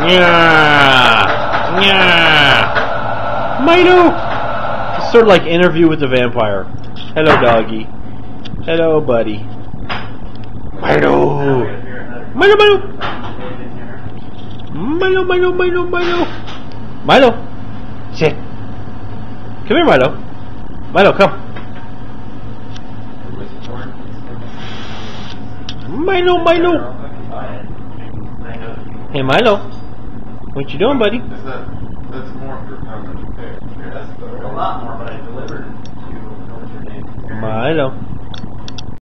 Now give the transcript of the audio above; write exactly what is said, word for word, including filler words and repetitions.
Yeah. Yeah. Milo. It's sort of like Interview with the Vampire. Hello, doggy. Hello, buddy. Milo. Milo, Milo. Milo, Milo, Milo, Milo. Milo. Sit. Come here, Milo. Milo, come. Milo, Milo. Hey, Milo. What you doing, buddy? Is that, that's more for content. Okay. That's a lot more, but I delivered to you. What's your name? Milo.